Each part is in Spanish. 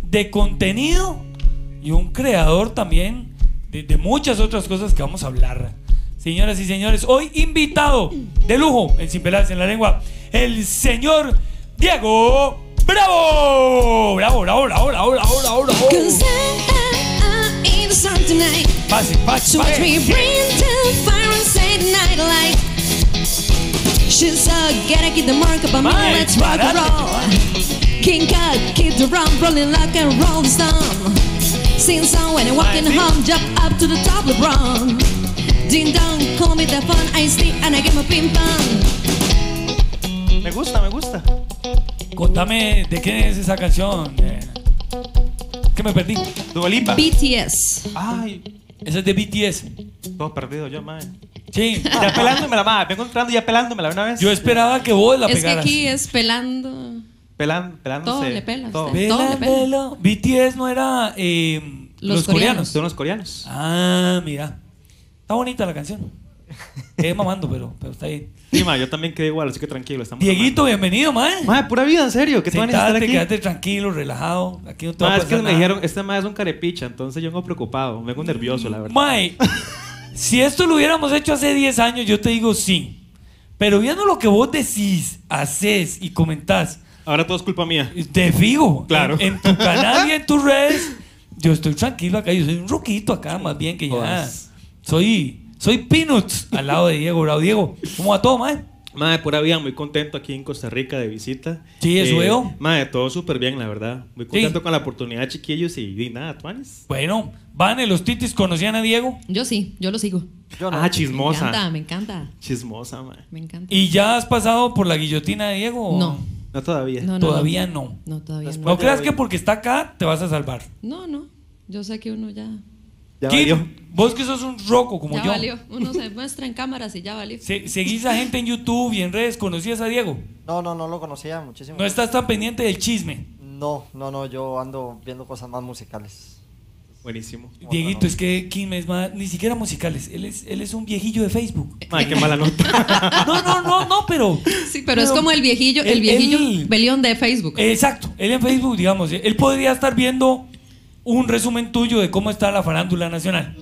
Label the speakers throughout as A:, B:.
A: de contenido y un creador también de muchas otras cosas que vamos a hablar. Señoras y señores, hoy invitado de lujo en Sin Pelas en la Lengua, el señor Diego Bravo. Bravo, bravo, bravo, bravo, bravo, bravo, bravo. Pase, pase, pase.
B: She's gotta keep the mark up on me, let's rock and roll. King Cut, keep the rum rolling like a rolling stone. Sing song when I'm walking home, jump up to the top of the run. Ding dong, call me the phone, I sleep and I get my ping pong.
C: Me gusta, me gusta.
A: Contame de quién es esa canción. ¿Qué me perdí?
C: Dua Lipa.
B: BTS.
C: Ay,
A: Esa es de BTS.
C: todo perdido yo, mae.
A: Sí.
C: Ya pelándomela, mae. Vengo entrando ya pelándomela una vez.
A: Yo esperaba que vos la
B: Es que
A: pegaras.
B: aquí es pelando.
C: Pelándose.
B: Todo le pela.
C: Todo.
B: Usted. Todo le pela.
A: Pela. BTS no era los coreanos.
C: Son los coreanos.
A: Ah, mira. Está bonita la canción. Quedé mamando, pero está bien.
C: Sí, mae, yo también quedé igual, así que tranquilo. Estamos
A: Dieguito, bienvenido, mae.
C: Mae, pura vida, en serio. ¿Qué te van a estar
A: Sentate,
C: aquí?
A: quédate tranquilo, relajado. Aquí no te va a
C: Mae, es que
A: pasar
C: me
A: nada.
C: dijeron, este mae es un carepicha, entonces yo vengo preocupado. Vengo nervioso, la verdad.
A: Mae, si esto lo hubiéramos hecho hace 10 años, yo te digo sí. Pero viendo lo que vos decís, haces y comentás,
C: Ahora todo es culpa mía.
A: te fijo.
C: Claro.
A: En tu canal y en tus redes, yo estoy tranquilo acá. Yo soy un roquito acá, más bien que ya.
C: Pues.
A: Soy Peanuts al lado de Diego Bravo. Diego, ¿cómo va todo, mae?
C: Mae, pura vida, muy contento aquí en Costa Rica de visita.
A: Sí, eso veo.
C: Mae, todo súper bien, la verdad. Muy contento con la oportunidad, chiquillos, y nada, tuanes.
A: Bueno, Vane, los titis conocían a Diego
B: Yo sí, yo lo sigo.
D: Yo no.
C: Ah, chismosa.
B: Me encanta.
C: Chismosa, mae.
B: Me encanta.
A: y ya has pasado por la guillotina de Diego. ¿o?
B: No.
C: No todavía.
B: No,
A: Todavía no.
B: No, todavía
D: Después
A: No
B: no.
A: creas que porque está acá te vas a salvar.
B: No, no. Yo sé que uno ya.
C: Ya
A: Kim,
C: valió.
A: vos que sos un roco como
B: Ya
A: yo.
B: valió. Uno se muestra en cámaras y ya valió.
A: ¿Seguís a gente en YouTube y en redes? ¿Conocías a Diego?
D: No lo conocía muchísimo.
A: ¿No estás tan pendiente del chisme?
D: No, yo ando viendo cosas más musicales.
C: Buenísimo.
A: Dieguito, es que Kim es más, ni siquiera musicales. Él es un viejillo de Facebook.
C: Mae, qué mala nota.
A: No, pero.
B: Sí, pero es como el viejillo
A: él-
B: Belión de Facebook.
A: Exacto, él en Facebook, digamos, él podría estar viendo un resumen tuyo de cómo está la farándula nacional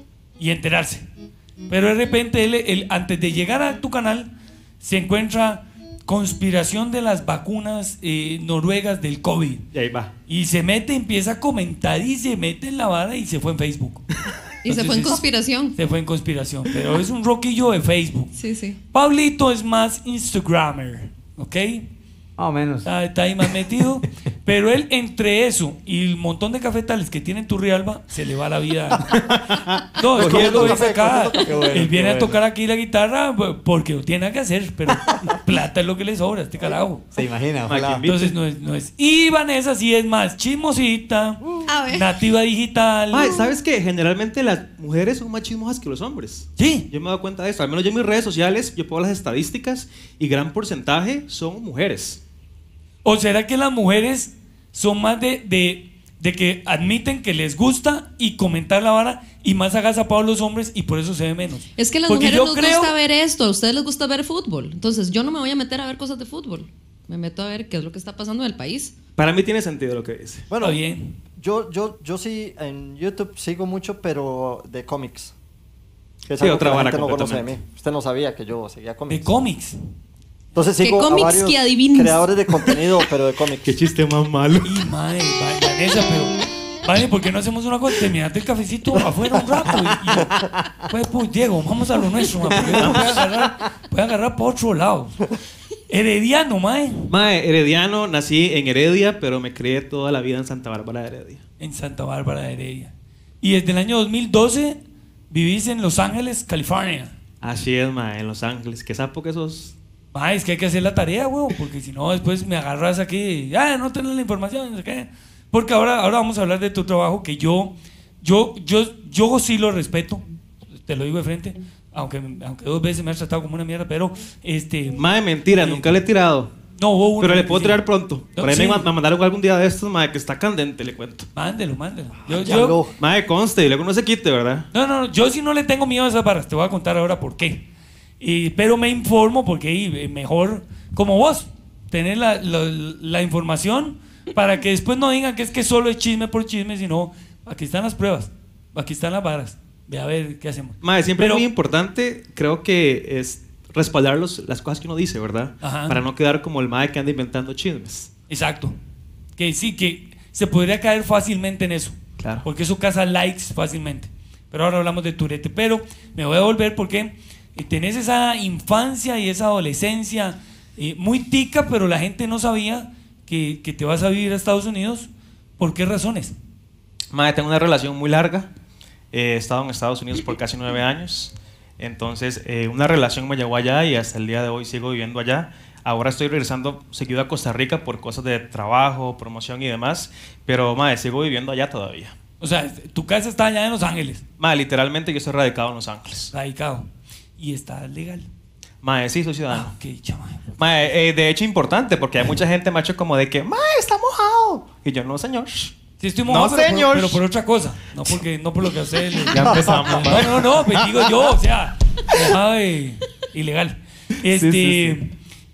A: y enterarse. Pero de repente él antes de llegar a tu canal se encuentra conspiración de las vacunas noruegas del COVID.
C: Y ahí va.
A: Y se mete, empieza a comentar y se mete en la vara y se fue en Facebook.
B: Y se fue en
A: Entonces,
B: conspiración.
A: Se fue en conspiración, pero es un roquillo de Facebook.
B: Sí, sí.
A: Pablito es más Instagrammer, ¿ok?
E: Más o menos.
A: Está ahí más metido. Pero él, entre eso y el montón de cafetales que tiene en Turrialba, se le va la vida. No, es que él lo ves acá.
E: Qué bueno,
A: Él viene
E: qué
A: a
E: bueno.
A: tocar aquí la guitarra porque lo tiene que hacer, pero plata es lo que le sobra a este carajo.
E: Se imagina,
C: Mae,
E: ojalá.
C: ¿quién
A: Entonces no es. Y Vanessa sí es más chismosita,
B: A ver.
A: nativa digital.
C: Mae, ¿sabes qué? Generalmente las mujeres son más chismosas que los hombres.
A: Sí.
C: Yo me he dado cuenta de eso. Al menos yo en mis redes sociales, yo puedo las estadísticas y gran porcentaje son mujeres.
A: ¿O será que las mujeres son más de que admiten que les gusta y comentar la vara y más agazapados los hombres y por eso se ve menos?
B: Es que a las
A: Porque
B: mujeres
A: yo
B: nos
A: creo-
B: gusta ver esto, a ustedes les gusta ver fútbol. Entonces yo no me voy a meter a ver cosas de fútbol. Me meto a ver qué es lo que está pasando en el país.
C: Para mí tiene sentido lo que dice.
D: Bueno,
A: Está bien.
D: yo sí en YouTube sigo mucho, pero de cómics. Que es
C: Sí,
D: algo
C: otra
D: que la
C: vara
D: gente no conoce de mí.
C: completamente.
D: Usted no sabía que yo seguía
A: De
D: cómics.
A: cómics.
D: Entonces
B: ¿Qué
D: sigo a
B: cómics
D: varios
B: que adivinas?
D: creadores de contenido, pero de cómics.
C: Qué chiste más malo.
A: Y madre, Vanessa, pero. Vale, ¿por qué no hacemos una cosa? Terminate el cafecito afuera un rato. Pues, Diego, vamos a lo nuestro, man, porque yo voy a agarrar por otro lado. Herediano, mae.
C: Mae, herediano, nací en Heredia, pero me crié toda la vida en Santa Bárbara de Heredia.
A: En Santa Bárbara de Heredia. Y desde el año 2012 vivís en Los Ángeles, California.
C: Así es, mae, en Los Ángeles. ¿Qué sapo que sos?
A: Mae, es que hay que hacer la tarea, huevo, porque si no, después me agarras aquí y, no tenés la información, no sé qué. Porque ahora vamos a hablar de tu trabajo que yo sí lo respeto, te lo digo de frente, aunque 2 veces me has tratado como una mierda, pero
C: Mae, mentira, nunca le he tirado.
A: no hubo uno
C: Pero le
A: que
C: puedo
A: sí.
C: tirar pronto.
A: No,
C: Por ahí
A: sí.
C: me mandaron algún día de estos, mae, que está candente, le cuento.
A: Mándelo.
D: Ya lo-
C: Mae, conste, y luego no se quite, ¿verdad?
A: No, yo sí no le tengo miedo a esas barras, te voy a contar ahora por qué. Pero me informo porque mejor, como vos, tener la información para que después no digan que es que solo es chisme por chisme, sino aquí están las pruebas, aquí están las varas. Ve a ver qué hacemos.
C: Mae, siempre
A: Pero-
C: es muy importante, creo que es respaldar las cosas que uno dice, ¿verdad?
A: Ajá.
C: Para no quedar como el mae que anda inventando chismes.
A: Exacto. Que sí, que se podría caer fácilmente en eso.
C: Claro.
A: Porque eso caza likes fácilmente. Pero ahora hablamos de Turete. Pero me voy a volver porque tenés esa infancia y esa adolescencia muy tica, pero la gente no sabía que te vas a vivir a Estados Unidos. ¿Por qué razones?
C: Mae, tengo una relación muy larga. He estado en Estados Unidos por casi 9 años. Entonces, una relación me llevó allá y hasta el día de hoy sigo viviendo allá. Ahora estoy regresando seguido a Costa Rica por cosas de trabajo, promoción y demás. Pero, mae, sigo viviendo allá todavía.
A: O sea, tu casa está allá en Los Ángeles,
C: Mae, literalmente yo estoy radicado en Los Ángeles.
A: radicado. Y está legal.
C: Mae, sí, soy ciudadano.
A: Ah, ok, chama.
C: Mae, de hecho, importante, porque hay mucha gente, macho, como de que, mae, está mojado. Y yo, no, señor.
A: Sí, estoy mojado,
C: No,
A: pero,
C: señor.
A: pero por otra cosa. No por lo que hace él.
C: Ya empezamos, mae.
A: No, pues digo yo, o sea, mojado ilegal.
C: Sí.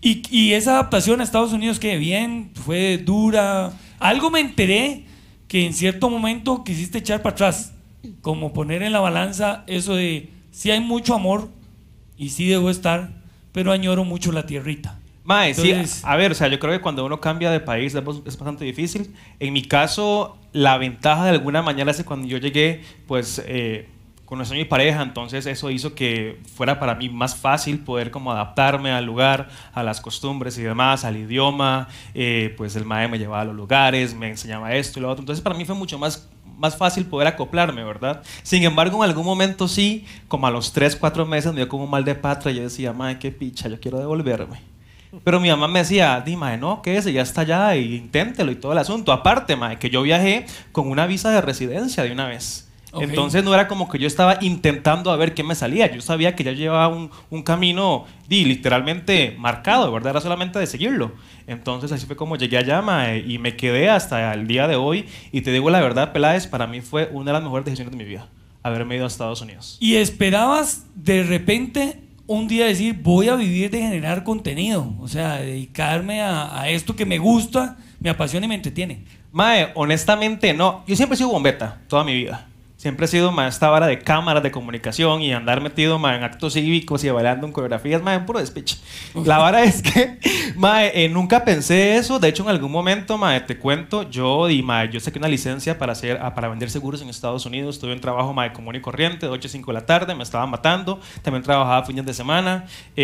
A: Y esa adaptación a Estados Unidos, que bien, fue dura. Algo me enteré que en cierto momento quisiste echar para atrás, como poner en la balanza eso de sí hay mucho amor y sí debo estar, pero añoro mucho la tierrita.
C: Mae,
A: Entonces-
C: sí, a ver, o sea, yo creo que cuando uno cambia de país es bastante difícil. En mi caso, la ventaja de alguna manera es que cuando yo llegué, pues conocí a mi pareja, entonces eso hizo que fuera para mí más fácil poder como adaptarme al lugar, a las costumbres y demás, al idioma. Pues el mae me llevaba a los lugares, me enseñaba esto y lo otro. Entonces para mí fue mucho más fácil poder acoplarme, ¿verdad? Sin embargo, en algún momento sí, como a los 3, 4 meses me dio como un mal de patria y yo decía, mae, qué picha, yo quiero devolverme. Pero mi mamá me decía, di, mae, no, quédese, ya está allá y inténtelo y todo el asunto. Aparte, mae, que yo viajé con una visa de residencia de una vez.
A: Ok.
C: Entonces no era como que yo estaba intentando a ver qué me salía. Yo sabía que ya llevaba un camino literalmente marcado, ¿verdad? Era solamente de seguirlo. Entonces así fue como llegué allá, mae, y me quedé hasta el día de hoy. Y te digo la verdad, Peláez, para mí fue una de las mejores decisiones de mi vida, haberme ido a Estados Unidos.
A: ¿Y esperabas de repente un día decir, voy a vivir de generar contenido? O sea, dedicarme a esto que me gusta, me apasiona y me entretiene.
C: Mae, honestamente no. Yo siempre he sido bombeta, toda mi vida. Siempre he sido, mae, esta vara de cámaras, de comunicación y andar metido, mae, en actos cívicos y bailando en coreografías, mae, en puro despiche. La vara es que, mae, nunca pensé eso. De hecho, en algún momento, mae, te cuento, yo saqué una licencia para vender seguros en Estados Unidos. Tuve un trabajo, mae, común y corriente, de 8 a 5 de la tarde, me estaban matando. También trabajaba fines de semana.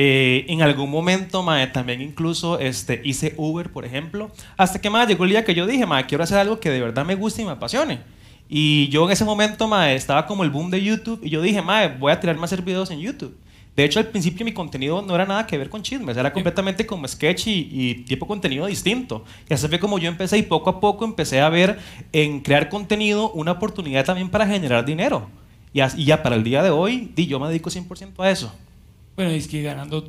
C: En algún momento, mae, también incluso hice Uber, por ejemplo. Hasta que, mae, llegó el día que yo dije, mae, quiero hacer algo que de verdad me guste y me apasione. Y yo en ese momento, mae, estaba como el boom de YouTube y yo dije, mae, voy a tirarme a hacer videos en YouTube. De hecho, al principio mi contenido no era nada que ver con chismes, era completamente como sketch y tipo contenido distinto. Y así fue como yo empecé y poco a poco empecé a ver en crear contenido una oportunidad también para generar dinero. Y ya para el día de hoy, yo me dedico 100% a eso.
A: Bueno, es que ganando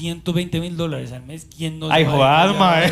A: $220,000 al mes, ¿quién no?
C: Ay, joder, mae.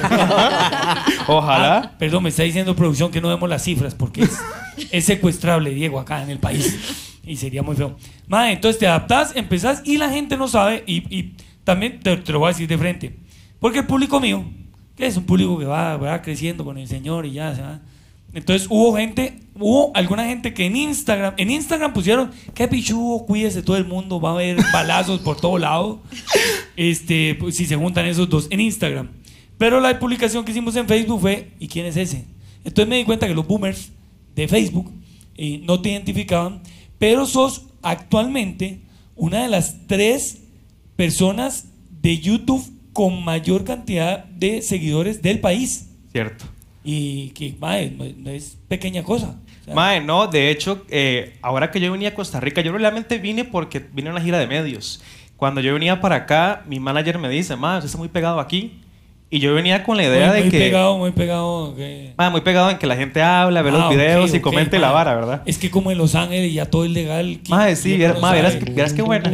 C: Ojalá.
A: Ah, perdón, me está diciendo producción que no vemos las cifras porque es secuestrable, Diego, acá en el país. Y sería muy feo. Mae, entonces te adaptás, empezás y la gente no sabe. Y también te lo voy a decir de frente. Porque el público mío, que es un público que va creciendo con el Señor y ya se va. Entonces hubo alguna gente que en Instagram pusieron, qué pichudo, cuídese todo el mundo, va a haber balazos por todo lado. Pues, si se juntan esos dos en Instagram. Pero la publicación que hicimos en Facebook fue, ¿y quién es ese? Entonces me di cuenta que los boomers de Facebook no te identificaban, pero sos actualmente una de las 3 personas de YouTube con mayor cantidad de seguidores del país.
C: Cierto.
A: Y que, mae, no es pequeña cosa. O sea,
C: Mae, no, de hecho, ahora que yo venía a Costa Rica, yo realmente vine porque vine a una gira de medios. Cuando yo venía para acá, mi manager me dice, mae, usted está muy pegado aquí. Y yo venía con la idea
A: muy
C: de que...
A: muy pegado. Que...
C: Mae, muy pegado en que la gente habla, ve los videos y comente la vara, ¿verdad?
A: Es que como en Los Ángeles ya todo es legal.
C: Mae, sí, verás qué buena.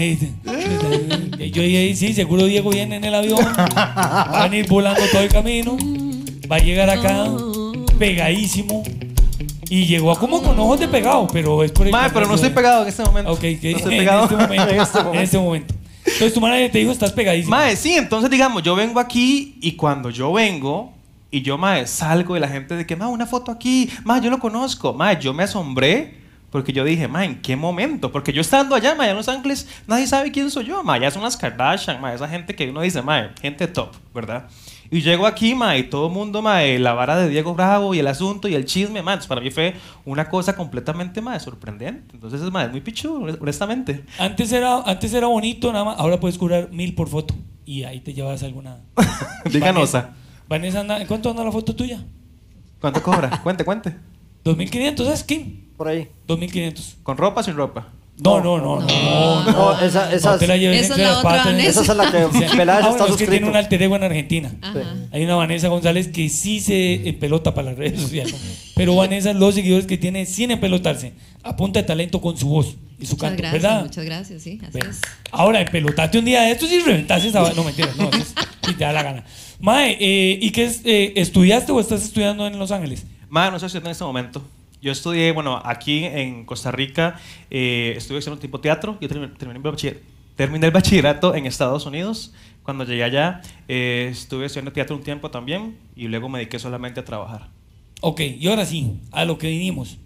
A: Yo dije, sí, seguro Diego viene en el avión, va a ir volando todo el camino, va a llegar acá pegadísimo. Y llegó como con ojos de pegado, pero es por el...
C: Mae, pero no estoy pegado en este momento.
A: Ok, que
C: no estoy pegado
A: en este momento. Entonces tu manager te dijo, estás pegadísimo.
C: Mae, sí, entonces digamos, yo vengo aquí y cuando yo vengo, Y yo, mae, salgo y la gente de que, mae, una foto aquí, mae, yo lo conozco. Mae, yo me asombré porque yo dije, mae, ¿en qué momento? Porque yo estando allá, mae, en Los Ángeles, nadie sabe quién soy yo, mae, ya son las Kardashian, mae, esa gente que uno dice, mae, gente top, ¿verdad? Y llego aquí, mae, y todo el mundo, mae, la vara de Diego Bravo y el asunto y el chisme, mae, entonces para mí fue una cosa completamente, mae, sorprendente. Entonces, mae, es muy pichudo, honestamente.
A: Antes era bonito, nada más. Ahora puedes cobrar 1000 por foto. Y ahí te llevas alguna.
C: Díganos.
A: Vanessa, ¿en cuánto anda la foto tuya?
C: ¿Cuánto cobra? Cuente.
A: 2500, ¿sabes, Kim?
D: Por ahí.
A: 2500.
C: ¿Con ropa o sin ropa?
A: No.
D: No, esa
A: No te la lleves
B: Esa
A: entre
B: es la
A: las
B: otra,
A: patas.
B: Vanessa.
D: esa es la que Peláez
A: Ah,
D: está
A: bueno, es que tiene un
D: suscrito.
A: alter ego en Argentina.
B: Ajá.
A: Hay una Vanessa González que sí se empelota para las redes sociales. Pero Vanessa, los seguidores que tiene sin empelotarse, a punta de talento con su voz y su canto, ¿verdad?
B: Muchas gracias, sí, así
A: Ve.
B: es.
A: Ahora, empelotarte un día de estos y reventaste esa. No, mentiras, no, eso es si te da la gana. Mae, ¿y qué es? ¿Estudiaste o estás estudiando en Los Ángeles?
C: Mae, no estoy estudiando en este momento. Yo estudié, bueno, aquí en Costa Rica, estuve haciendo tipo teatro. Yo terminé el bachillerato en Estados Unidos. Cuando llegué allá, estuve estudiando teatro un tiempo también y luego me dediqué solamente a trabajar.
A: Ok, y ahora sí, a lo que vinimos.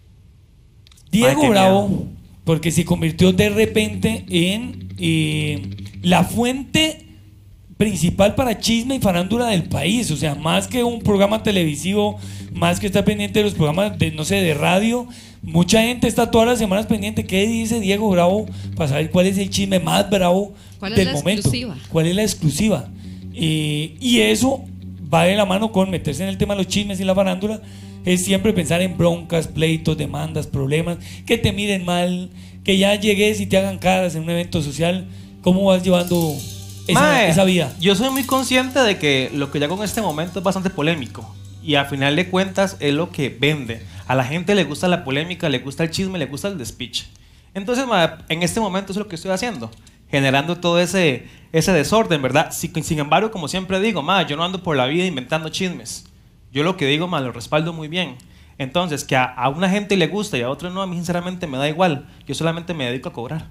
A: Diego
C: qué
A: Bravo,
C: miedo.
A: porque se convirtió de repente en la fuente principal para chisme y farándula del país. O sea, más que un programa televisivo, más que estar pendiente de los programas de, no sé, de radio, mucha gente está todas las semanas pendiente. ¿Qué dice Diego Bravo? Para saber cuál es el chisme más bravo
B: ¿Cuál es
A: del
B: la
A: momento.
B: exclusiva?
A: ¿Cuál es la exclusiva? Y eso va de la mano con meterse en el tema de los chismes y la farándula. Es siempre pensar en broncas, pleitos, demandas, problemas, que te miren mal, que ya llegues y te hagan caras en un evento social. ¿Cómo vas llevando esa vida?
C: Yo soy muy consciente de que lo que yo hago en este momento es bastante polémico. Y al final de cuentas es lo que vende. A la gente le gusta la polémica, le gusta el chisme, le gusta el despiche. Entonces, en este momento eso es lo que estoy haciendo. Generando todo ese desorden, ¿verdad? Sin embargo, como siempre digo, yo no ando por la vida inventando chismes. Yo lo que digo, lo respaldo muy bien. Entonces, que a una gente le gusta y a otra no, a mí sinceramente me da igual. Yo solamente me dedico a cobrar.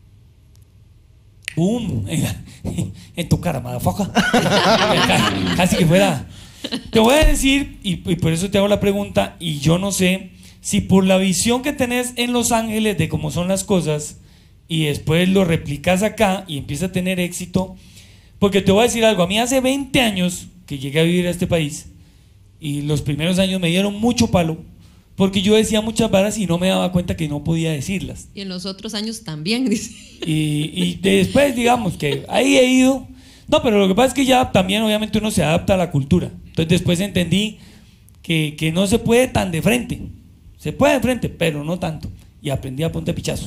A: ¡Boom! En tu cara, motherfucker. Casi que fuera. Te voy a decir, y por eso te hago la pregunta, y yo no sé si por la visión que tenés en Los Ángeles de cómo son las cosas, y después lo replicas acá y empieza a tener éxito, porque te voy a decir algo, a mí hace 20 años que llegué a vivir a este país, y los primeros años me dieron mucho palo, porque yo decía muchas varas y no me daba cuenta que no podía decirlas.
B: Y en los otros años también, dice.
A: Y después, digamos que ahí he ido. No, pero lo que pasa es que ya también obviamente uno se adapta a la cultura. Entonces después entendí que no se puede tan de frente. Se puede de frente, pero no tanto. Y aprendí a punta de pichazos.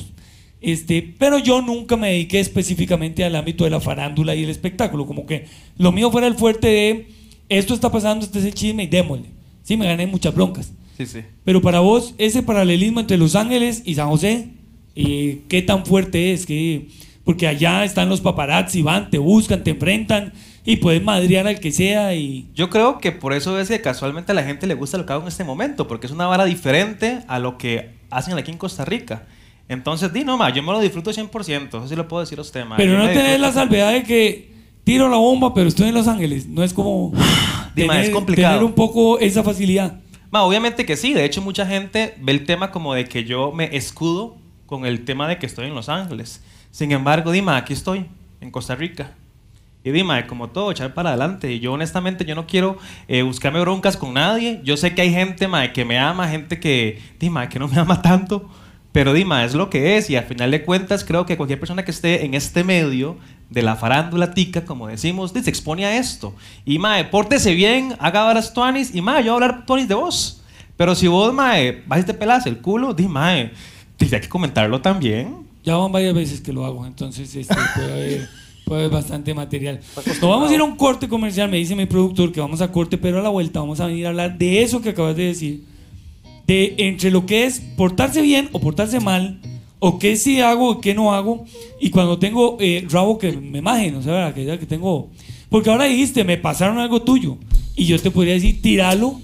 A: Pero yo nunca me dediqué específicamente al ámbito de la farándula y el espectáculo. Como que lo mío fuera el fuerte de esto está pasando, este es el chisme y démosle. Sí, me gané muchas broncas.
C: Sí.
A: Pero para vos, ese paralelismo entre Los Ángeles y San José, ¿qué tan fuerte es? Porque allá están los paparazzi, van, te buscan, te enfrentan y puedes madrear al que sea.
C: Yo creo que por eso es que casualmente a la gente le gusta lo que hago en este momento, porque es una vara diferente a lo que hacen aquí en Costa Rica. Entonces, yo me lo disfruto 100%, eso sí lo puedo decir a usted,
A: Pero
C: yo
A: no
C: me
A: tenés
C: disfruto.
A: la salvedad de que tiro la bomba, pero estoy en Los Ángeles. No es como
C: es complicado.
A: tener un poco esa facilidad.
C: Obviamente que sí, de hecho mucha gente ve el tema como de que yo me escudo con el tema de que estoy en Los Ángeles. Sin embargo, aquí estoy, en Costa Rica. Y como todo, echar para adelante. Y yo honestamente, yo no quiero buscarme broncas con nadie. Yo sé que hay gente, que me ama, gente que no me ama tanto. Pero es lo que es. Y al final de cuentas, creo que cualquier persona que esté en este medio de la farándula tica, como decimos, se expone a esto. Y pórtese bien, haga varas tuanis. Y yo voy a hablar tuanis de vos. Pero si vos, vas y te pelas el culo, hay que comentarlo también.
A: Ya van varias veces que lo hago, entonces puede haber bastante material. Nos vamos a ir a un corte comercial, me dice mi productor que vamos a corte, pero a la vuelta vamos a venir a hablar de eso que acabas de decir, de entre lo que es portarse bien o portarse mal, o qué sí hago o qué no hago, y cuando tengo rabo que me imagino, o sea, que tengo, porque ahora dijiste, me pasaron algo tuyo, y yo te podría decir, tíralo,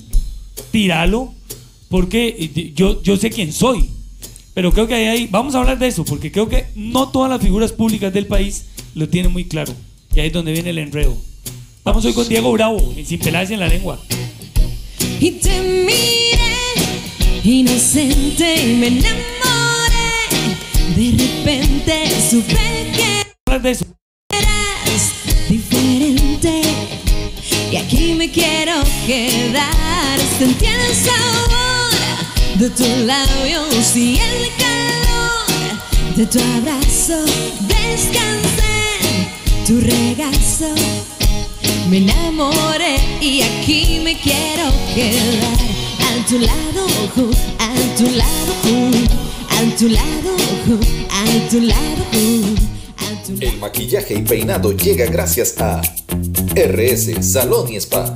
A: porque yo sé quién soy. Pero creo que ahí vamos a hablar de eso, porque creo que no todas las figuras públicas del país lo tienen muy claro. Y ahí es donde viene el enredo. Estamos hoy con Diego Bravo, en Sin Pelarse en la Lengua.
B: Y te miré inocente y me enamoré. De repente supe que
A: Hablar de eso.
B: eras diferente. Y aquí me quiero quedar. Sentí el sabor de tus labios y el calor de tu abrazo. Descansé en tu regazo. Me enamoré y aquí me quiero quedar. A tu lado, a tu lado, a tu lado, a tu lado, a tu lado.
E: El maquillaje y peinado llega gracias a RS Salón y Spa.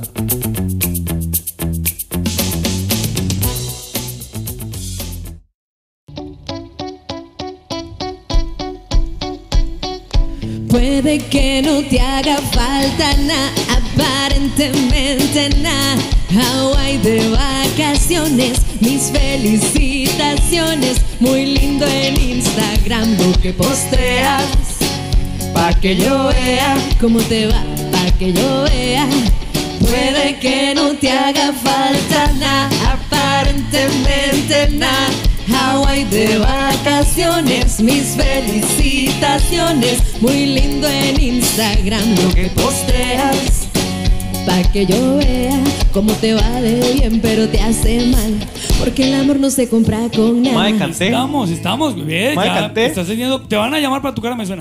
B: Puede que no te haga falta nada, aparentemente nada. Hawái de vacaciones, mis felicitaciones. Muy lindo en Instagram lo que posteas. Pa' que yo vea cómo te va, pa' que yo vea. Puede que no te haga falta nada, aparentemente nada. Hawái de vacaciones, mis felicitaciones. Muy lindo en Instagram lo que posteas. Pa' que yo vea cómo te va de bien, pero te hace mal. Porque el amor no se compra con nada.
C: Mae, canté.
A: Estamos, bebé.
C: Mae,
A: Ya
C: canté.
A: estás teniendo. Te van a llamar para tu cara me suena.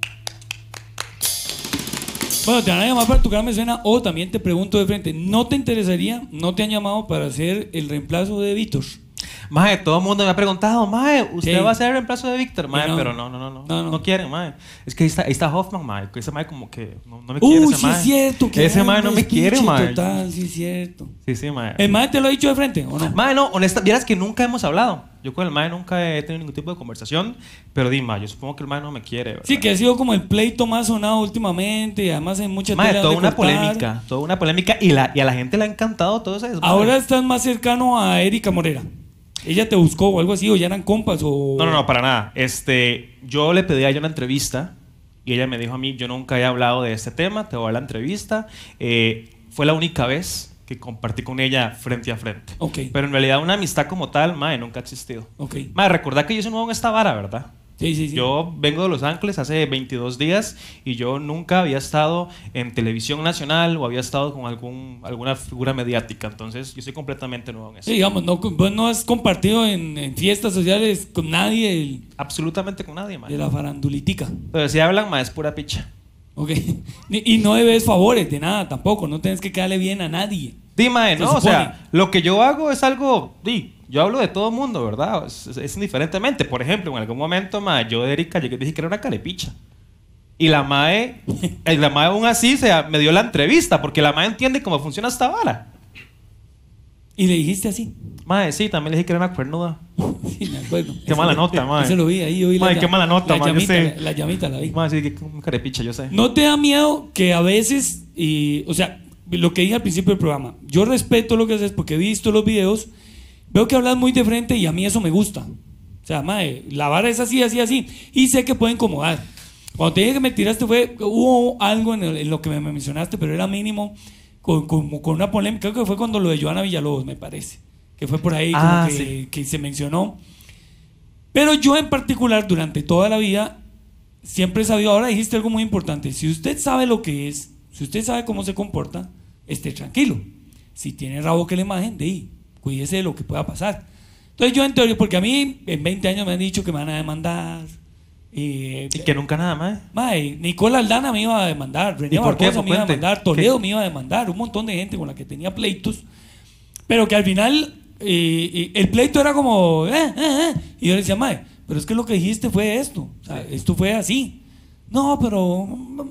A: Bueno, te van a llamar para tu cara me suena. O también te pregunto de frente, ¿no te interesaría, no te han llamado para hacer el reemplazo de Víctor?
C: Mae, todo el mundo me ha preguntado, mae, ¿usted
A: Sí.
C: va a ser el reemplazo de Víctor? Mae,
A: No.
C: pero no.
A: No.
C: No quieren, mae. Es que ahí está Hoffman, mae. Ese mae como que no me quiere ese
A: Sí
C: mae.
A: es cierto. que
C: Ese
A: era
C: mae
A: un
C: no me quiere,
A: despiche
C: mae.
A: Total, sí es cierto.
C: Sí, mae.
A: ¿El mae te lo ha dicho de frente o no?
C: Mae, no, honesta, vieras que nunca hemos hablado. Yo con el mae nunca he tenido ningún tipo de conversación, pero di, mae, yo supongo que el mae no me quiere, ¿verdad?
A: Sí, que ha sido como el pleito más sonado últimamente y además hay muchas
C: Mae,
A: tela
C: toda
A: donde
C: una
A: cortar.
C: polémica y a la gente le ha encantado todo eso.
A: Ahora estás más cercano a Erika Morera. Ella te buscó o algo así, o ya eran compas o...
C: No, para nada. Yo le pedí a ella una entrevista y ella me dijo a mí, yo nunca he hablado de este tema, te voy a dar la entrevista. Fue la única vez que compartí con ella frente a frente.
A: Ok.
C: Pero en realidad una amistad como tal, mae, nunca ha existido.
A: Ok.
C: Mae, recordad que yo soy nuevo en esta vara, ¿verdad?
A: Sí.
C: Yo vengo de Los Ángeles hace 22 días y yo nunca había estado en televisión nacional o había estado con alguna figura mediática. Entonces, yo soy completamente nuevo en eso.
A: Sí, digamos, vos no has compartido en fiestas sociales con nadie
C: Absolutamente con nadie, mae.
A: de la farandulitica.
C: Pero si hablan, mae, es pura picha.
A: Ok. Y no debes favores de nada tampoco, no tienes que quedarle bien a nadie.
C: Di, mae,
A: Se
C: no, o
A: supone.
C: sea, lo que yo hago es algo, yo hablo de todo el mundo, ¿verdad? Es indiferentemente. Por ejemplo, en algún momento, mae, yo de Erika llegué y dije que era una carepicha. Y la mae aún así me dio la entrevista, porque la mae entiende cómo funciona esta vara.
A: Y le dijiste así.
C: Mae, sí, también le dije que era una cuernuda.
A: Sí, me acuerdo.
C: Qué mala nota, mae.
A: Eso lo vi ahí, oí
C: Mae, qué mala nota, mae, yo
A: llamita,
C: sé.
A: la llamita la vi.
C: Mae, sí, que una carepicha, yo sé.
A: ¿No te da miedo que a veces, o sea, lo que dije al principio del programa, yo respeto lo que haces porque he visto los videos, veo que hablas muy de frente y a mí eso me gusta. O sea, mae, la vara es así, y sé que puede incomodar. Cuando te dije que me tiraste hubo algo en lo que me mencionaste, pero era mínimo, con una polémica, creo que fue cuando lo de Joana Villalobos, me parece, que fue por ahí como
C: sí.
A: que se mencionó. Pero yo en particular, durante toda la vida, siempre he sabido, ahora dijiste algo muy importante, si usted sabe lo que es, si usted sabe cómo se comporta, esté tranquilo. Si tiene rabo que le majen, cuídese de lo que pueda pasar. Entonces yo en teoría, porque a mí en 20 años me han dicho que me van a demandar.
C: Y que nunca nada, mae.
A: Mae, Nicola Aldana me iba a demandar, René
C: ¿Y por qué?
A: Barbosa me iba a
C: Cuente.
A: demandar, Toledo me iba a demandar, un montón de gente con la que tenía pleitos, pero que al final el pleito era como, y yo le decía, mae, pero es que lo que dijiste fue esto, o sea, esto fue así. No, pero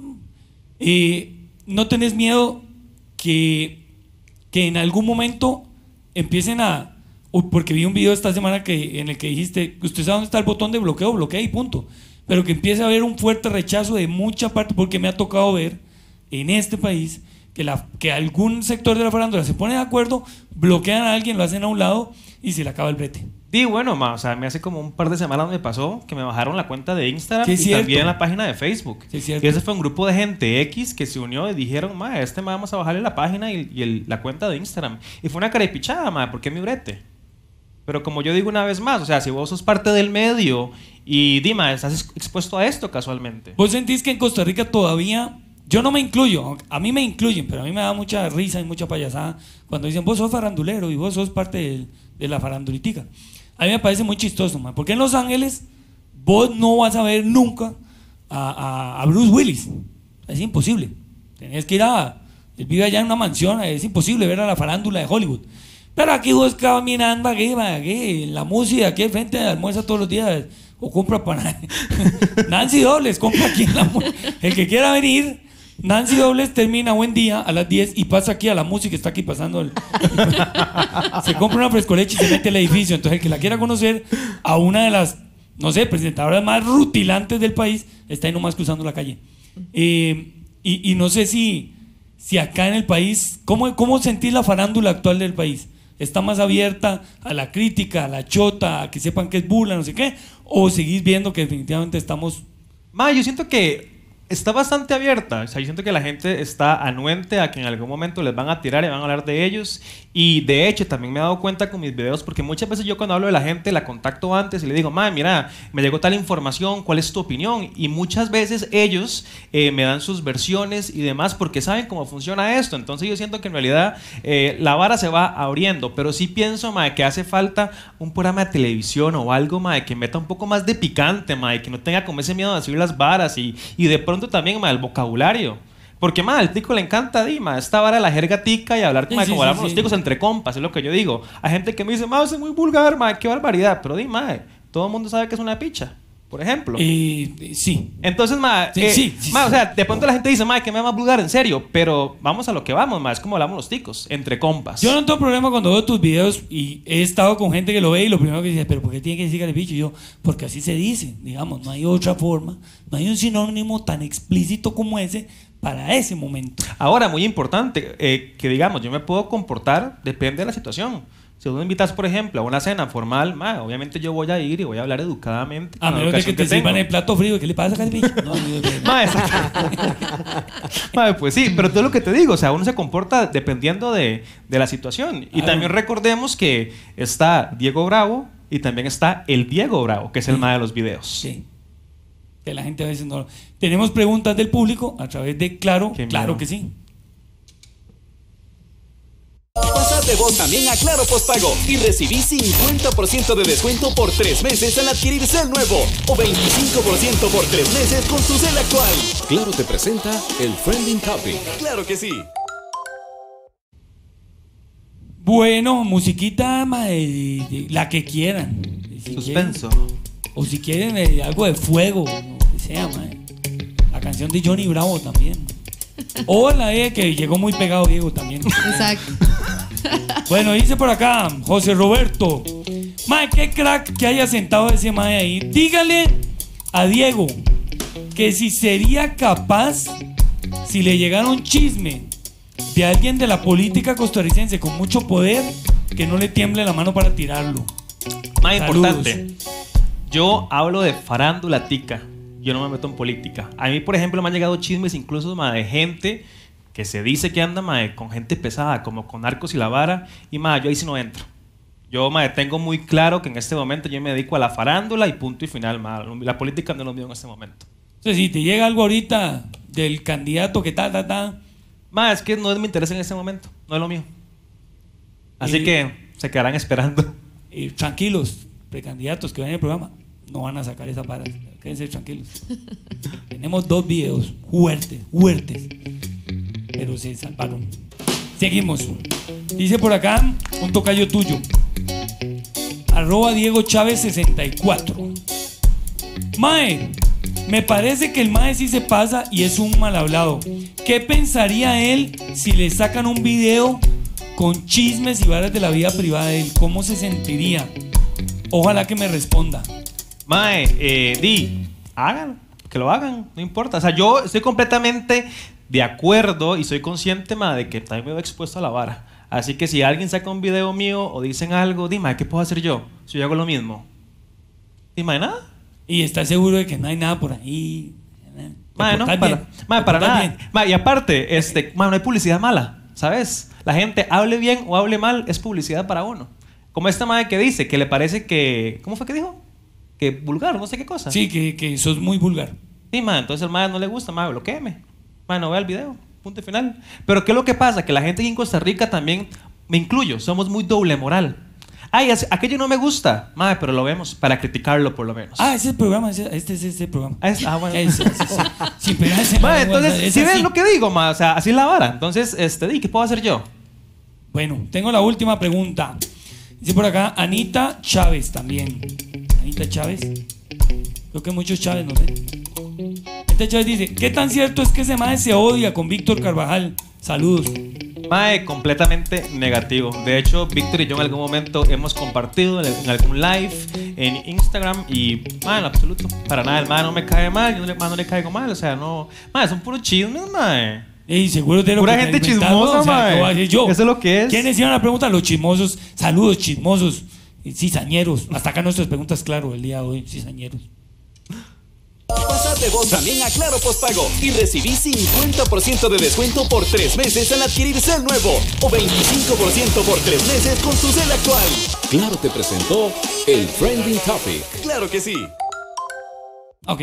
A: no tenés miedo que en algún momento empiecen porque vi un video esta semana en el que dijiste, usted sabe dónde está el botón de bloqueo, bloquea y punto. Pero que empiece a haber un fuerte rechazo de mucha parte, porque me ha tocado ver en este país que algún sector de la farándula se pone de acuerdo, bloquean a alguien, lo hacen a un lado y se le acaba el brete.
C: Y bueno, o sea, me hace como un par de semanas me pasó que me bajaron la cuenta de Instagram
A: Sí, es
C: y
A: cierto.
C: también la página de Facebook.
A: Sí, es cierto.
C: Y ese fue un grupo de gente X que se unió y dijeron, vamos a bajarle la página la cuenta de Instagram. Y fue una carepichada, ¿por qué mi brete? Pero como yo digo una vez más, o sea, si vos sos parte del medio y Dima, estás expuesto a esto casualmente.
A: ¿Vos sentís que en Costa Rica todavía, yo no me incluyo, a mí me incluyen, pero a mí me da mucha risa y mucha payasada cuando dicen vos sos farandulero y vos sos parte de la farandulitica? A mí me parece muy chistoso, man, porque en Los Ángeles vos no vas a ver nunca a Bruce Willis. Es imposible. Tenés que ir él vive allá en una mansión, es imposible ver a la farándula de Hollywood. Pero aquí vos caminando aquí, en la música, aquí al frente almuerza todos los días o compra para Nancy Dobles, compra aquí en la el que quiera venir. Nancy Dobles termina buen día a las 10 y pasa aquí a la música, está aquí pasando se compra una frescoleche y se mete al edificio. Entonces el que la quiera conocer, a una de las, no sé, presentadoras más rutilantes del país, está ahí nomás cruzando la calle. Y no sé si acá en el país, ¿cómo sentís la farándula actual del país? ¿Está más abierta a la crítica, a la chota, a que sepan que es burla, no sé qué? ¿O seguís viendo que definitivamente estamos...
C: Yo siento que está bastante abierta. O sea, yo siento que la gente está anuente a que en algún momento les van a tirar y van a hablar de ellos. Y de hecho, también me he dado cuenta con mis videos, porque muchas veces yo cuando hablo de la gente la contacto antes y le digo, mira, me llegó tal información, ¿cuál es tu opinión? Y muchas veces ellos me dan sus versiones y demás porque saben cómo funciona esto. Entonces yo siento que en realidad la vara se va abriendo. Pero sí pienso, que hace falta un programa de televisión o algo, que meta un poco más de picante, que no tenga como ese miedo de decir las varas y de pronto también, el vocabulario. Porque, al tico le encanta, esta vara de la jerga tica y hablar como hablamos los ticos entre compas, es lo que yo digo. Hay gente que me dice, es muy vulgar, qué barbaridad. Pero todo el mundo sabe que es una picha, por ejemplo.
A: Sí.
C: Entonces, o sea, de pronto la gente dice, que me va más vulgar, en serio. Pero vamos a lo que vamos, es como hablamos los ticos, entre compas.
A: Yo no tengo problema cuando veo tus videos y he estado con gente que lo ve y lo primero que dice, pero ¿por qué tiene que decir calepicho? Y yo, porque así se dice, digamos, no hay otra forma, no hay un sinónimo tan explícito como ese para ese momento.
C: Ahora, muy importante, que digamos, yo me puedo comportar, depende de la situación. Si tú me invitas, por ejemplo, a una cena formal, obviamente yo voy a ir y voy a hablar educadamente.
A: A menos de que te sirvan el plato frío. ¿Qué le pasa, calepicho? No,
C: pues sí, pero todo lo que te digo, o sea, uno se comporta dependiendo de la situación. Y también recordemos que está Diego Bravo y también está el Diego Bravo, que es el de los videos.
A: Sí. Que la gente a veces no... Tenemos preguntas del público a través de Claro, claro que sí.
F: Pásate vos también a Claro Postpago y recibí 50% de descuento por 3 meses al adquirir Cel nuevo o 25% por 3 meses con tu Cel actual.
E: Claro te presenta el Trending Topic.
F: Claro que sí.
A: Bueno, musiquita, la que quieran. Si
C: Suspenso.
A: Quieren, o si quieren algo de fuego, lo que sea, la canción de Johnny Bravo también. O la que llegó muy pegado Diego también.
B: Exacto.
A: Bueno, dice por acá José Roberto, qué crack que haya sentado ese ahí. Dígale a Diego que si sería capaz, si le llegara un chisme de alguien de la política costarricense con mucho poder, que no le tiemble la mano para tirarlo.
C: Más importante, yo hablo de farándula tica. Yo no me meto en política. A mí, por ejemplo, me han llegado chismes incluso de gente que se dice que anda con gente pesada, como con Arcos y la Vara. Y yo ahí sí no entro. Yo tengo muy claro que en este momento yo me dedico a la farándula y punto y final. La política no es lo mío en este momento.
A: Entonces, si te llega algo ahorita del candidato que
C: es que no es mi interés en este momento. No es lo mío. Así que se quedarán esperando.
A: Tranquilos, precandidatos que ven el programa. No van a sacar esa para. Quédense tranquilos. Tenemos 2 videos fuertes. Pero se salvaron. Seguimos. Dice por acá un tocayo tuyo. @Diego Chávez 64. Me parece que el Mae sí se pasa y es un mal hablado. ¿Qué pensaría él si le sacan un video con chismes y varas de la vida privada de él? ¿Cómo se sentiría? Ojalá que me responda.
C: Háganlo, que lo hagan, no importa. O sea, yo estoy completamente de acuerdo y soy consciente, ma, de que también me veo expuesto a la vara. Así que si alguien saca un video mío o dicen algo, dime, ¿qué puedo hacer yo? Si yo hago lo mismo. Dime, nada.
A: Y estás seguro de que no hay nada por ahí.
C: Ma, no, para nada. Ma, y aparte, ma, no hay publicidad mala, ¿sabes? La gente, hable bien o hable mal, es publicidad para uno. Como esta madre que dice, que le parece que... ¿Cómo fue que dijo? Que vulgar, no sé qué cosa.
A: Sí, que sos muy vulgar.
C: Sí, ma, entonces el madre no le gusta, ma, bloquéeme. Ma, no vea el video, punto final. Pero ¿qué es lo que pasa? Que la gente aquí en Costa Rica también, me incluyo, somos muy doble moral. Ay, aquello no me gusta, ma, pero lo vemos para criticarlo por lo menos.
A: Ah, ese es el programa, este es este programa.
C: Bueno.
A: Ese. Sin pegarse.
C: Ma, entonces, si ves lo que digo, ma, o sea, así es la vara. Entonces, ¿qué puedo hacer yo?
A: Bueno, tengo la última pregunta. Dice por acá Anita Chávez también. Anita Chávez. Creo que muchos Chávez, no sé. Anita Chávez dice, ¿qué tan cierto es que ese mae se odia con Víctor Carvajal? Saludos.
C: Mae, completamente negativo. De hecho, Víctor y yo en algún momento hemos compartido en algún live en Instagram y, mae, en absoluto, para nada, el mae no me cae mal, yo no le caigo mal, o sea, no. Mae, son puros chismes, mae.
A: Ey, seguro de lo
C: pura
A: que
C: gente chismosa,
A: o sea,
C: mae.
A: ¿qué voy a decir yo?
C: Eso es lo que es.
A: ¿Quiénes iban a preguntar? Los chismosos. Saludos, chismosos. Cizañeros. Hasta acá nuestras preguntas, claro, el día de hoy, cizañeros.
F: Pásate vos también a Claro Postpago y recibí 50% de descuento por 3 meses al adquirir cel nuevo o 25% por 3 meses con tu cel actual.
E: Claro te presentó el Trending Topic.
F: Claro que sí.
A: Ok.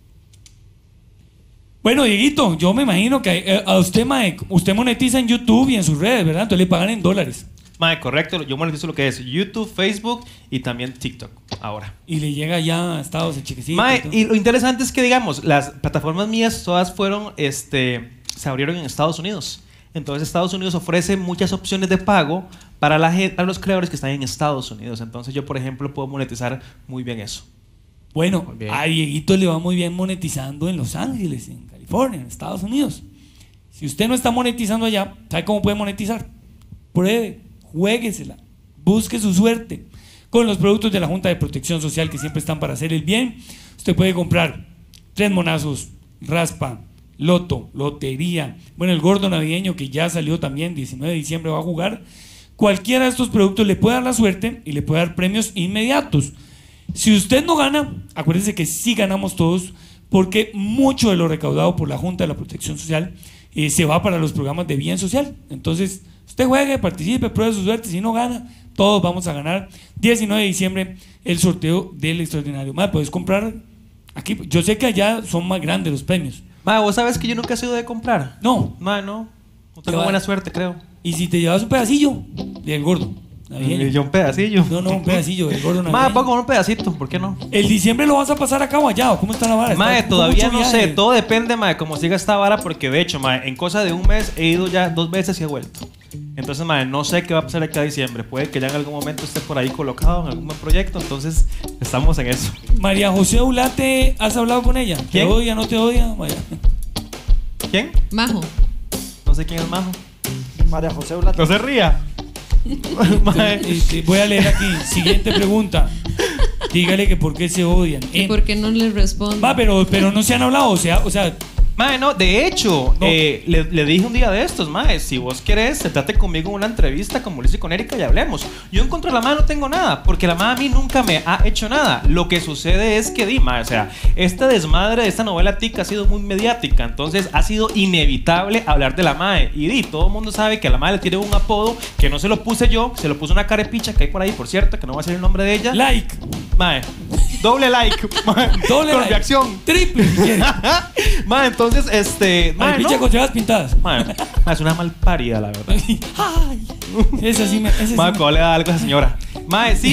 A: Bueno, Dieguito, yo me imagino que a usted, mae, usted monetiza en YouTube y en sus redes, ¿verdad? Entonces le pagan en dólares.
C: Mae, correcto, yo monetizo lo que es YouTube, Facebook y también TikTok ahora.
A: Y le llega ya a Estados en chequecito.
C: Mae, y lo interesante es que, digamos, las plataformas mías todas fueron, se abrieron en Estados Unidos. Entonces Estados Unidos ofrece muchas opciones de pago para para los creadores que están en Estados Unidos. Entonces yo, por ejemplo, puedo monetizar muy bien eso.
A: Bueno,
C: bien.
A: a Dieguito le va muy bien monetizando en Los Ángeles, en California, en Estados Unidos. Si usted no está monetizando allá, ¿sabe cómo puede monetizar? Pruebe, juéguesela, busque su suerte. Con los productos de la Junta de Protección Social que siempre están para hacer el bien, usted puede comprar 3 monazos, raspa, loto, lotería, bueno, el gordo navideño que ya salió también, 19 de diciembre va a jugar. Cualquiera de estos productos le puede dar la suerte y le puede dar premios inmediatos. Si usted no gana, acuérdense que sí ganamos todos, porque mucho de lo recaudado por la Junta de la Protección Social se va para los programas de bien social. Entonces, usted juegue, participe, pruebe su suerte. Si no gana, todos vamos a ganar. 19 de diciembre, el sorteo del extraordinario. Madre, puedes comprar aquí. Yo sé que allá son más grandes los premios.
C: Madre, ¿vos sabes que yo nunca he sido de comprar?
A: No.
C: Madre, no tengo buena suerte, creo.
A: ¿Y si te llevas un pedacillo del gordo?
C: Y yo un pedacillo.
A: No, un pedacillo del gordo navideño.
C: Madre, puedo comer un pedacito, ¿por qué no?
A: ¿El diciembre lo vas a pasar acá o allá? ¿O cómo está la vara?
C: Madre, todavía no sé, todo depende, madre, cómo siga esta vara, porque de hecho, madre, en cosa de un mes he ido ya 2 veces y he vuelto. Entonces, madre, no sé qué va a pasar acá a diciembre. Puede que ya en algún momento esté por ahí colocado en algún proyecto, entonces estamos en eso.
A: María José Ulate, ¿has hablado con ella?
C: ¿Quién?
A: ¿Te odia, no te odia? María.
C: ¿Quién?
B: Majo.
C: No sé quién es Majo.
D: María José Ulate.
C: No se ría.
A: Voy a leer aquí. Siguiente pregunta. Dígale que por qué se odian.
B: ¿Y por qué no le respondo?
A: Va, pero no se han hablado, o sea,
C: Mae, no, de hecho,
A: No.
C: le dije un día de estos, mae, si vos querés, sentate conmigo en una entrevista como lo hice con Erika y hablemos. Yo en contra de la mae no tengo nada, porque la mae a mí nunca me ha hecho nada. Lo que sucede es que, mae, o sea, este desmadre de esta novela tica ha sido muy mediática, entonces ha sido inevitable hablar de la mae. Y todo el mundo sabe que a la mae le tiene un apodo que no se lo puse yo, se lo puso una carepicha que hay por ahí, por cierto, que no va a ser el nombre de ella.
A: like.
C: Mae, doble like, mae,
A: Doble
C: con
A: like.
C: reacción.
A: Triple, si quieres.
C: Mae, entonces, mae,
A: Picha
C: no.
A: con cejas pintadas.
C: Mae, es una mal parida, la verdad.
A: Ay, esa sí me.
C: Mae, ¿cómo le da algo a esa señora? Mae, sí,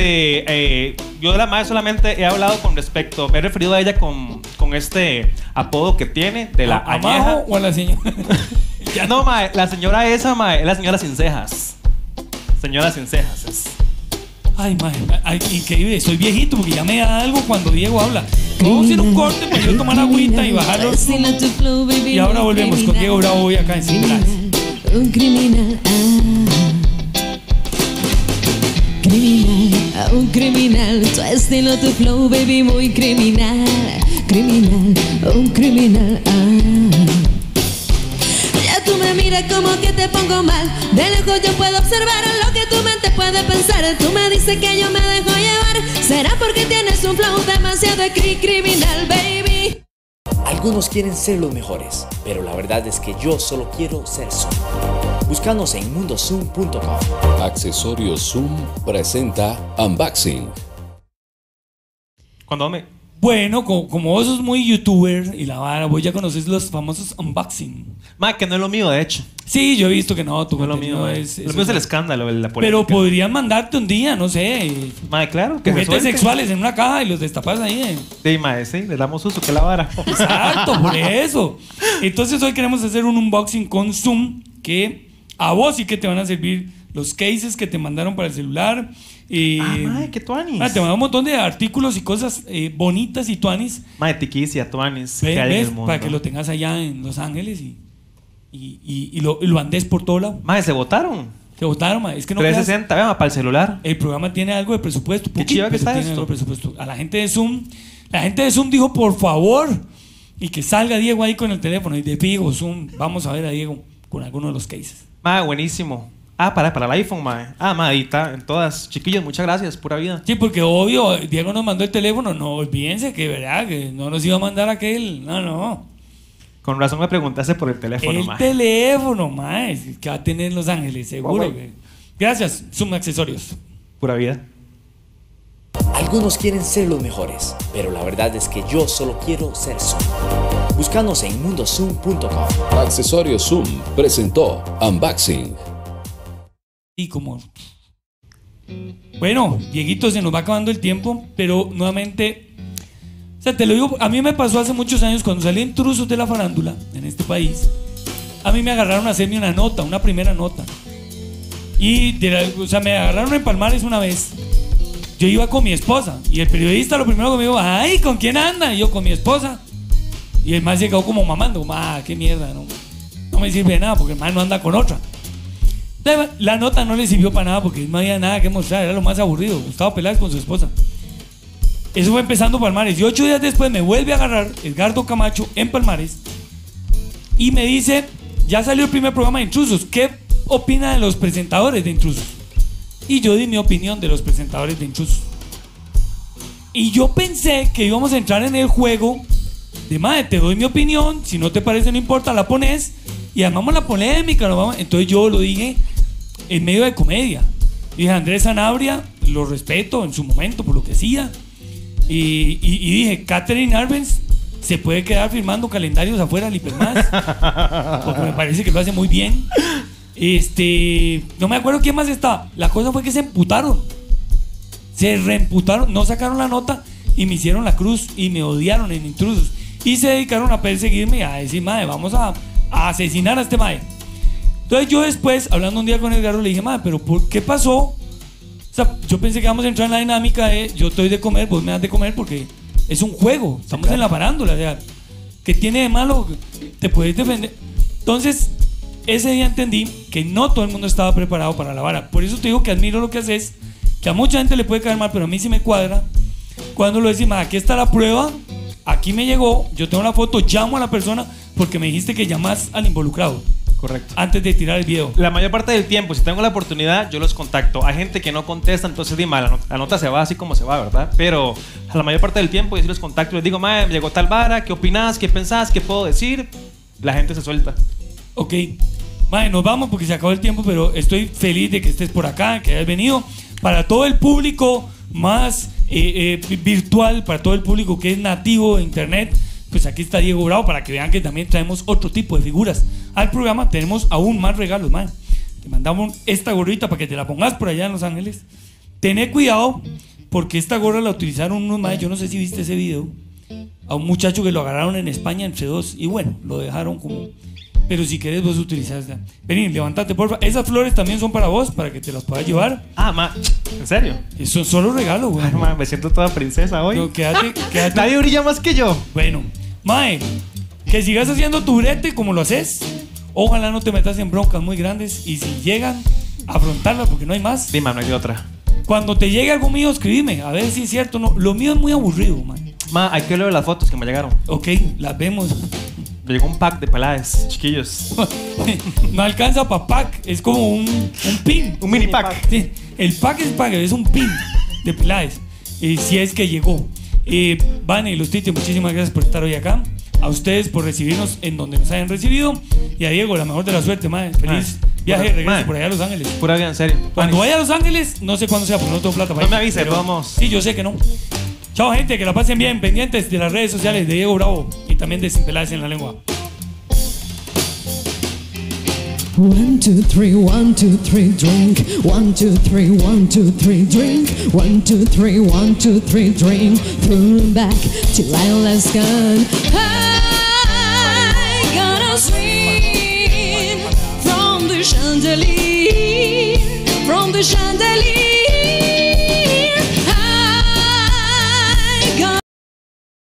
C: yo de la mae solamente he hablado con respecto, me he referido a ella con este apodo que tiene de la
A: ¿A
C: añeja.
A: Majo o a la señora?
C: Ya no, mae, la señora esa, mae, es la señora sin cejas. Señora sin cejas es.
A: Ay, madre, ay, increíble. Soy viejito porque ya me da algo cuando Diego habla. Vamos a hacer un corte para yo tomar agüita y bajarlo. Y ahora volvemos con Diego Bravo hoy acá en Singulares.
B: Un criminal, criminal, un criminal. Tu estilo, tu flow, baby, muy criminal. Criminal, un criminal. me miras como que te pongo mal. De lejos yo puedo observar lo que tu mente puede pensar. Tú me dices que yo me dejo llevar. ¿Será porque tienes un flow demasiado criminal, baby?
G: Algunos quieren ser los mejores, pero la verdad es que yo solo quiero ser Zoom. Búscanos en mundozoom.com.
E: Accesorios Zoom presenta Unboxing.
C: Cuando me...
A: Bueno, como vos sos muy youtuber y la vara, vos ya conoces los famosos unboxing.
C: Ma, que no es lo mío, de hecho.
A: Sí, yo he visto que no, tu
C: No es lo
A: contenido
C: mío. Lo mío es el escándalo, la polémica.
A: Pero podrían mandarte un día, no sé,
C: Ma, claro, que se
A: juguetes
C: suelten.
A: sexuales en una caja y los destapas ahí.
C: Sí, ma, sí, le damos uso, que la vara.
A: Exacto, por eso. Entonces hoy queremos hacer un unboxing con Zoom que a vos sí que te van a servir los cases que te mandaron para el celular.
C: Ma, qué tuanis.
A: Te mandan un montón de artículos y cosas bonitas y tuanis.
C: Ma, tiquicia, tuanis.
A: ¿Ves?
C: que hay en el mundo.
A: Para que lo tengas allá en Los Ángeles y lo andes por todo lado.
C: Ma, se votaron.
A: Te votaron, ma. Es que no
C: 360, vean, para el celular.
A: el programa tiene algo de presupuesto.
C: Qué chiva que
A: pero
C: está
A: tiene
C: esto.
A: algo de presupuesto. A la gente de Zoom dijo, por favor, y que salga Diego ahí con el teléfono. Y de fijo, Zoom, vamos a ver a Diego con alguno de los cases.
C: Ma, buenísimo. Para el iPhone, ma. Ma, ahí está, en todas. Chiquillos, muchas gracias, pura vida.
A: Sí, porque obvio, Diego nos mandó el teléfono. No olvídense que, ¿verdad? Que no nos iba a mandar aquel. No.
C: Con razón me preguntaste por el teléfono,
A: El
C: ma.
A: teléfono, ma. Es que va a tener en Los Ángeles, seguro.
C: Huawei.
A: Que... Gracias, Zoom Accesorios.
C: Pura vida.
G: Algunos quieren ser los mejores, pero la verdad es que yo solo quiero ser Zoom. Búscanos en mundozoom.com.
E: Accesorios Zoom presentó Unboxing.
A: Y como... Bueno, Dieguito, se nos va acabando el tiempo, pero nuevamente... O sea, te lo digo, a mí me pasó hace muchos años cuando salí Intrusos de la Farándula en este país. A mí me agarraron a hacerme una primera nota. Y, o sea, me agarraron en Palmares una vez. Yo iba con mi esposa y el periodista lo primero que me dijo, ay, ¿con quién anda? Y yo, con mi esposa. Y el man se quedó como mamando, qué mierda, no me sirve de nada porque el man no anda con otra. La nota no le sirvió para nada porque no había nada que mostrar, era lo más aburrido. Gustavo Peláez con su esposa. Eso fue empezando Palmares. Y 8 días después me vuelve a agarrar Edgardo Camacho en Palmares y me dice, ya salió el primer programa de Intrusos, ¿qué opina de los presentadores de Intrusos? Y yo di mi opinión de los presentadores de Intrusos. Y yo pensé que íbamos a entrar en el juego de, madre, te doy mi opinión, si no te parece no importa, la pones y armamos la polémica. Entonces yo lo dije en medio de comedia. Dije, Andrés Sanabria, lo respeto en su momento por lo que hacía. Y dije, Catherine Arbenz se puede quedar firmando calendarios afuera del Hipermás, porque me parece que lo hace muy bien. No me acuerdo quién más está. La cosa fue que se emputaron. Se reemputaron, no sacaron la nota y me hicieron la cruz y me odiaron en Intrusos. Y se dedicaron a perseguirme y a decir, madre, vamos a asesinar a este madre. Entonces yo después, hablando un día con Edgardo, le dije, madre, pero ¿por qué pasó? O sea, yo pensé que íbamos a entrar en la dinámica de yo estoy de comer, vos me das de comer, porque es un juego, estamos en la farándula, o sea, ¿qué tiene de malo? Te puedes defender. Entonces, ese día entendí que no todo el mundo estaba preparado para la vara. Por eso te digo que admiro lo que haces, que a mucha gente le puede caer mal, pero a mí sí me cuadra. Cuando lo decimos, aquí está la prueba, aquí me llegó, yo tengo la foto, llamo a la persona porque me dijiste que llamas al involucrado.
C: Correcto.
A: Antes de tirar el video.
C: La mayor parte del tiempo, si tengo la oportunidad, yo los contacto. Hay gente que no contesta, entonces dime, la nota se va así como se va, ¿verdad? Pero a la mayor parte del tiempo yo sí los contacto. Les digo, madre, llegó tal vara, ¿qué opinás? ¿Qué pensás? ¿Qué puedo decir? La gente se suelta.
A: Ok. Madre, nos vamos porque se acabó el tiempo, pero estoy feliz de que estés por acá, que hayas venido. Para todo el público más virtual, para todo el público que es nativo de internet, pues aquí está Diego Bravo para que vean que también traemos otro tipo de figuras al programa. Tenemos aún más regalos, man. Te mandamos esta gorrita para que te la pongas por allá en Los Ángeles. Tené cuidado porque esta gorra la utilizaron unos más. Yo no sé si viste ese video. A un muchacho que lo agarraron en España entre dos y bueno, lo dejaron como... Pero si querés vos utilizarla. Vení, levántate, porfa. Esas flores también son para vos, para que te las puedas llevar.
C: ¿En serio?
A: Son solo regalos, güey.
C: Ay, ma, me siento toda princesa hoy.
A: No, quédate.
C: Nadie brilla más que yo.
A: Bueno, mae, que sigas haciendo tu brete como lo haces. Ojalá no te metas en broncas muy grandes. Y si llegan, afrontarlas porque no hay más.
C: Dime, no hay de otra.
A: Cuando te llegue algo mío, escríbeme. A ver si es cierto o no. Lo mío es muy aburrido, mae.
C: Ma, hay que leer las fotos que me llegaron.
A: Ok, las vemos.
C: Me llegó un pack de peladas, chiquillos.
A: No alcanza para pack, es como un pin.
C: Un mini pack.
A: Sí, el pack es un pin de Peláez. Si es que llegó. Vane y los Titi, muchísimas gracias por estar hoy acá. A ustedes por recibirnos en donde nos hayan recibido. Y a Diego, la mejor de la suerte, madre. Feliz viaje de regreso por allá a Los Ángeles.
C: Pura vida, en serio.
A: Cuando vaya a Los Ángeles, no sé cuándo sea, porque no tengo plata para
C: No
A: ir,
C: me avise,
A: pero
C: vamos.
A: Sí, yo sé que no. Chao, gente, que la pasen bien. Pendientes de las redes sociales de Diego Bravo y también de Sin Peláez en la Lengua.
B: 1, 2, 3, 1, 2, 3, drink. 1, 2, 3, 1, 2, 3, drink. 1, 2, 3, 1, 2, 3, drink. Pull back till Lila's gone. I gotta swing from the chandelier, from the chandelier.